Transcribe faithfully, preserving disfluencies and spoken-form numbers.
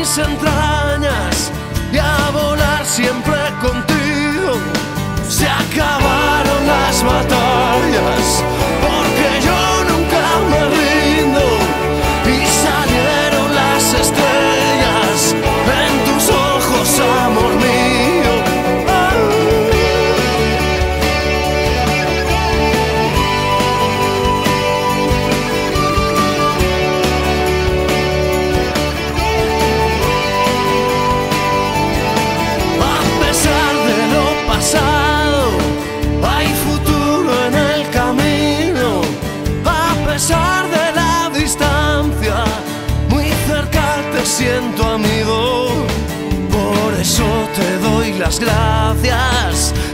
mis entrañas y a volar siempre contigo. Se acabaron las batallas porque yo nunca me rindo y salieron las estrellas en tus ojos, amor mío. A pesar de lo pasado, hay futuro en el camino. A pesar de la distancia, muy cerca te siento, amigo. Por eso te doy las gracias